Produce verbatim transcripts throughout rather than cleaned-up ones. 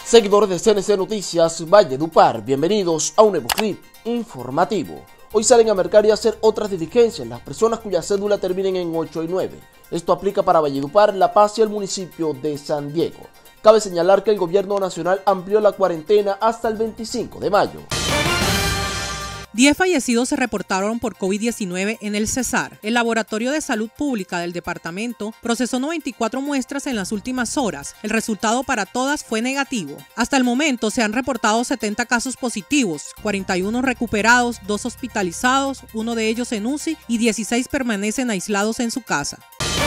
Seguidores de C N C Noticias Valledupar, bienvenidos a un nuevo clip informativo. Hoy salen a mercar y a hacer otras diligencias las personas cuya cédula terminen en ocho y nueve. Esto aplica para Valledupar, La Paz y el municipio de San Diego. Cabe señalar que el gobierno nacional amplió la cuarentena hasta el veinticinco de mayo. diez fallecidos se reportaron por COVID diecinueve en el Cesar. El Laboratorio de Salud Pública del departamento procesó noventa y cuatro muestras en las últimas horas. El resultado para todas fue negativo. Hasta el momento se han reportado setenta casos positivos, cuarenta y uno recuperados, dos hospitalizados, uno de ellos en U C I y dieciséis permanecen aislados en su casa.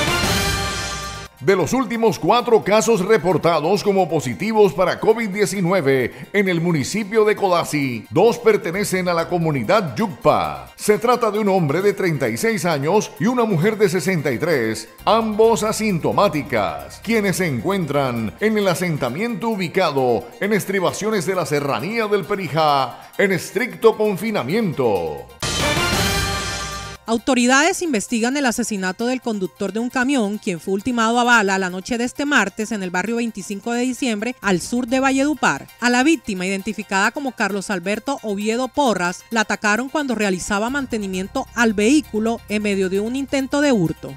De los últimos cuatro casos reportados como positivos para COVID diecinueve en el municipio de Codazzi, dos pertenecen a la comunidad Yucpa. Se trata de un hombre de treinta y seis años y una mujer de sesenta y tres, ambos asintomáticas, quienes se encuentran en el asentamiento ubicado en estribaciones de la serranía del Perijá, en estricto confinamiento. Autoridades investigan el asesinato del conductor de un camión, quien fue ultimado a bala la noche de este martes en el barrio veinticinco de diciembre, al sur de Valledupar. A la víctima, identificada como Carlos Alberto Oviedo Porras, la atacaron cuando realizaba mantenimiento al vehículo en medio de un intento de hurto.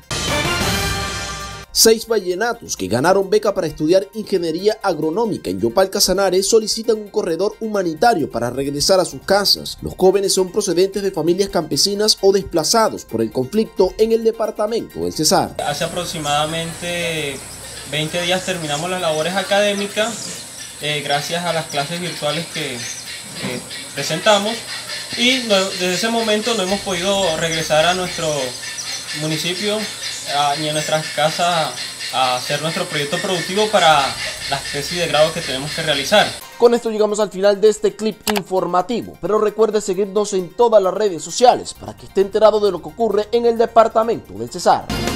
Seis vallenatos que ganaron beca para estudiar ingeniería agronómica en Yopal Casanare solicitan un corredor humanitario para regresar a sus casas. Los jóvenes son procedentes de familias campesinas o desplazados por el conflicto en el departamento del Cesar. Hace aproximadamente veinte días terminamos las labores académicas, eh, gracias a las clases virtuales que, que presentamos, y no, desde ese momento no hemos podido regresar a nuestro municipio a, ni a nuestras casas a hacer nuestro proyecto productivo para las tesis de grado que tenemos que realizar. Con esto llegamos al final de este clip informativo, pero recuerde seguirnos en todas las redes sociales para que esté enterado de lo que ocurre en el departamento del Cesar.